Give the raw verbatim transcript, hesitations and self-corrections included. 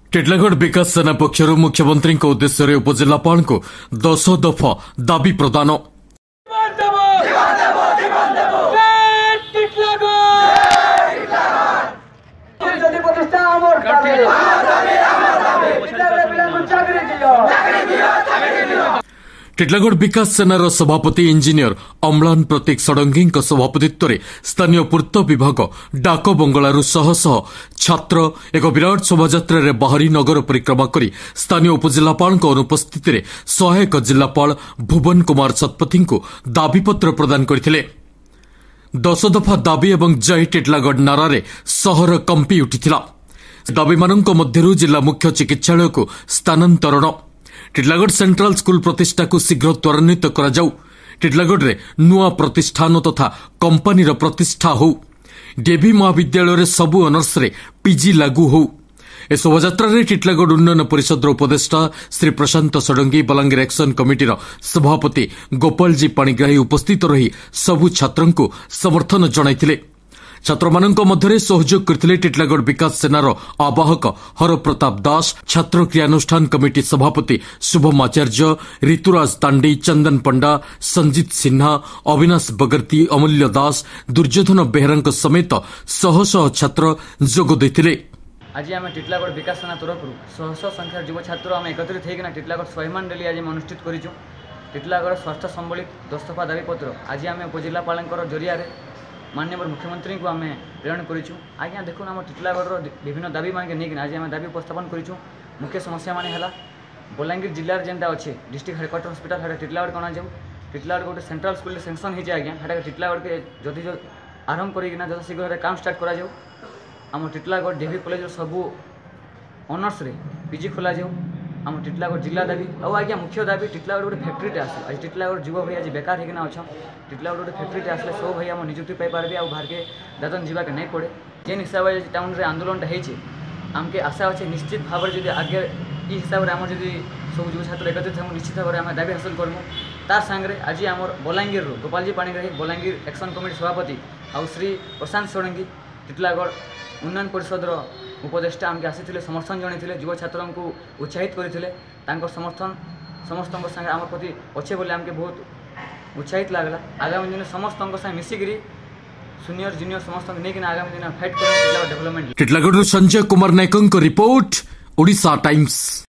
टिटलागढ़ विकास सेना पक्षर मुख्यमंत्री उद्देश्य उपजिलापाल को दस दफा दाबी प्रदान। टिटलागढ़ विकास सेनार सभापति इंजीनियर अम्लान प्रतीक षडंगी सभापतित्व में स्थानीय पूर्त विभाग डाक बंगलू शह शह छात्र एक विराट शोभायात्रा बाहरी नगर परिक्रमा कर स्थानीय उपजिलापाल अनुपस्थित में सहायक जिलापाल भुवन कुमार शतपथी को दाबीपत्र प्रदान करते। दस दफा दाबी एवं जय टिटलागढ़ नारे सहर कंपी उठिथिला। दाबी मानक मध्यरु जिला मुख्य चिकित्सालय को स्थानांतरण, टिटलागढ़ सेंट्रल स्कूल प्रतिष्ठा को शीघ्र त्वरान्वित करा जाऊ, टिटलागढ़ रे नुआ प्रतिष्ठान तथा कंपानीर प्रतिष्ठा हो, डेवी महाविद्यालय रे सबु अनर्स रे पीजी लागू हो। ए शोभायात्रा रे टिटलागढ़ उन्नयन परिषद उपदेष्टा श्री प्रशांत षडंगी, बलांगीर एक्शन कमिटीर सभापति गोपालजी पाणिग्राही उपस्थित रही सबु छात्रन को समर्थन जणाइथिले। छात्र मानक मध्य सहयोग करथिले टिटलागढ़ विकास सेनार आवाहक हरप्रताप दास, छात्र क्रियानुष्ठान कमिटी सभापति शुभम आचार्य, ऋतुराज तांडी, चंदन पंडा, संजीत सिन्हा, अविनाश बगर्ती, अमूल्य दास, दुर्योधन बेहरा समेत शह शह छात्र जोग देथिले। आज आम टिटलागढ़ विकास सेना तरफ शह शह संख्यार युव छात्र आम एकत्रित होकर टिटलागढ़ स्वाभिमान रैली आज अनुष्ठित करूँ। टिटलागढ़ स्वास्थ्य संबलित दस दफा दाबीपत्र आज आम उपजिलापाल जरिया माननीय मुख्यमंत्री को आम प्रेरण करूँ। आज्ञा देखो आम टिटलागढ़ विभिन्न दाबी मान नहीं आज आम दाबी उपस्थापन करूँ। मुख्य समस्या मान है बलांगीर जिले जेनटा अच्छे डिस्ट्रिक्ट हेडक्वार्टर हस्पिटाल है टिटलागढ़ कणा जाऊ। टिटलागढ़ गोटे सेंट्रल स्कूल सेंक्शन हो आज्ञा है टिटलागढ़ के जदि आरंभ करना जत शीघ्र काम स्टार्ट करा जाऊ। आम टिटलागढ़ डेवी कॉलेज सबू ऑनर्स रे पीजी खोल जाऊ। आम टिटलागढ़ जिला दाबी आउ आज्ञा मुख्य दाबी टिटलागढ़ गोटे फैक्ट्रीटे आस। आज टिटलागढ़ युवा भाई आज बेकार होना अच्छा टिटलागढ़ गोटे फैक्ट्रीटे आसले सब भाई आम निजुक्ति पाइपारे आ बाहर के दादन जावाके नहीं पड़े। जेन हिसाब से टाउन रे आंदोलनटा होती आमके आशा अच्छे निश्चित भाव में आगे ये हिसाब से आम जब सब युव छात्र एकत्रित हो निश्चित भाव में आम दाबी हासिल करमु। तार सांगे आज आम बलांगीर गोपालजी पाणिग्राही, बलांगीर एक्शन कमिटी सभापति आउ श्री प्रशांत षडंगी, टिटलागढ़ उन्नयन परिषद उपदेष्टा आमके आसी समर्थन जन युव छात्र को उत्साहित करते। समर्थन समस्त संगे आम प्रति अच्छे बोले आमके बहुत उत्साहित लगला। आगामी दिन समस्त मिसिकी सीनियर जूनियर समस्त नहीं आगामी दिन फाइट कर development. Titlagarh Sanjay Kumar Nayak report, Odisha times.